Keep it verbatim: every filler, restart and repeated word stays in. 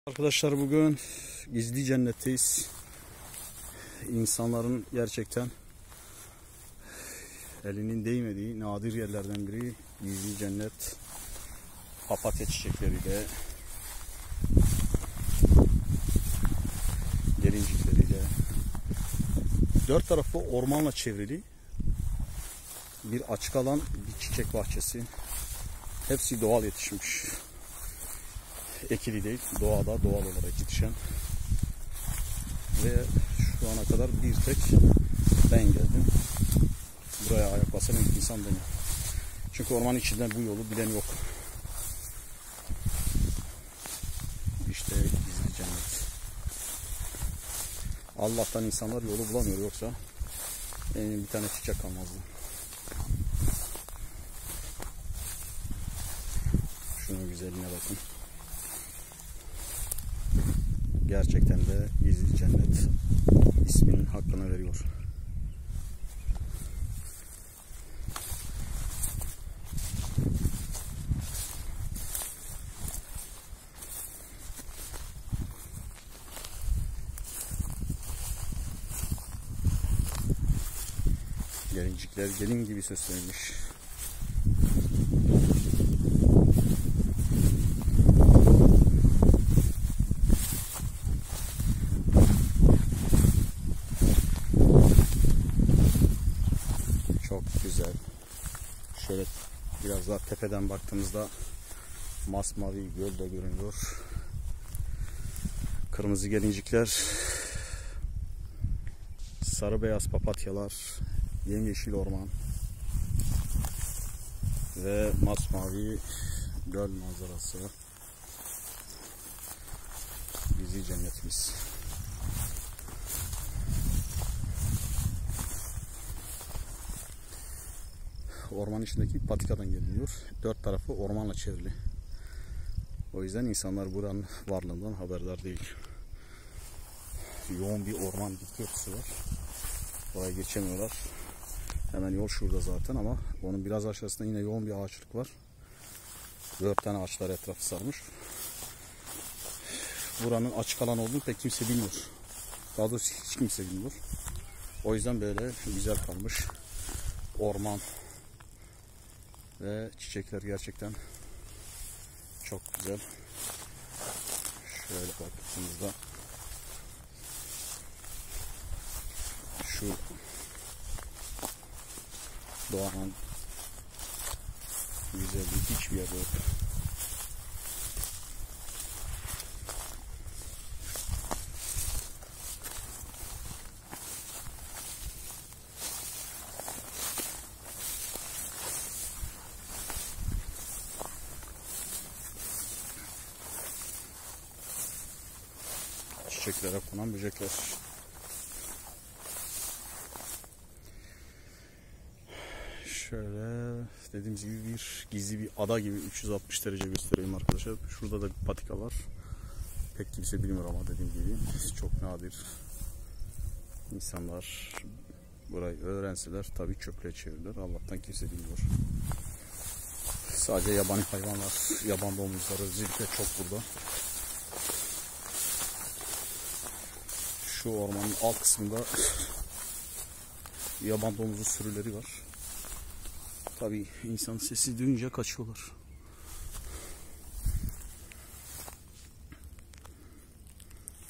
Arkadaşlar bugün gizli cennetteyiz. İnsanların gerçekten elinin değmediği nadir yerlerden biri gizli cennet. Papatya çiçekleriyle, gelincikleriyle, dört tarafı ormanla çevrili bir açık alan, bir çiçek bahçesi. Hepsi doğal yetişmiş. Ekili değil, doğada doğal olarak yetişen. Ve şu ana kadar bir tek ben geldim. Buraya ayak basan ilk insan benim. Çünkü orman içinden bu yolu bilen yok. İşte gizli cennet. Allah'tan insanlar yolu bulamıyor, yoksa bir tane çiçek kalmazdı. Şunun güzelliğine bakın. Gerçekten de gizli cennet isminin hakkını veriyor. Gelincikler gelin gibi süslenmiş. Çok güzel. Şöyle biraz daha tepeden baktığımızda masmavi göl de görünüyor. Kırmızı gelincikler, sarı beyaz papatyalar, yemyeşil orman ve masmavi göl manzarası. Gizli cennetimiz. Orman içindeki patikadan geliniyor. Dört tarafı ormanla çevrili. O yüzden insanlar buranın varlığından haberdar değil. Yoğun bir orman bitki örtüsü var. Oraya geçemiyorlar. Hemen yol şurada zaten, ama onun biraz aşağısında yine yoğun bir ağaçlık var. Dört tane ağaçlar etrafı sarmış. Buranın açık alan olduğunu pek kimse bilmiyor. Daha doğrusu hiç kimse bilmiyor. O yüzden böyle güzel kalmış orman ve çiçekler gerçekten çok güzel. Şöyle baktığımızda şu doğanın güzelliği hiçbir yerde yok. Çiçeklere konan böcekler. Şöyle dediğimiz gibi bir gizli bir ada gibi üç yüz altmış derece göstereyim arkadaşlar. Şurada da bir patika var. Pek kimse bilmiyor ama dediğim gibi çok nadir. İnsanlar burayı öğrenseler tabii çöplüğe çevirirler. Allah'tan kimse bilmiyor. Sadece yabani hayvanlar, yaban domuzları özellikle çok burada. Şu ormanın alt kısmında yaban domuzu sürüleri var. Tabii insan sesi duyunca kaçıyorlar.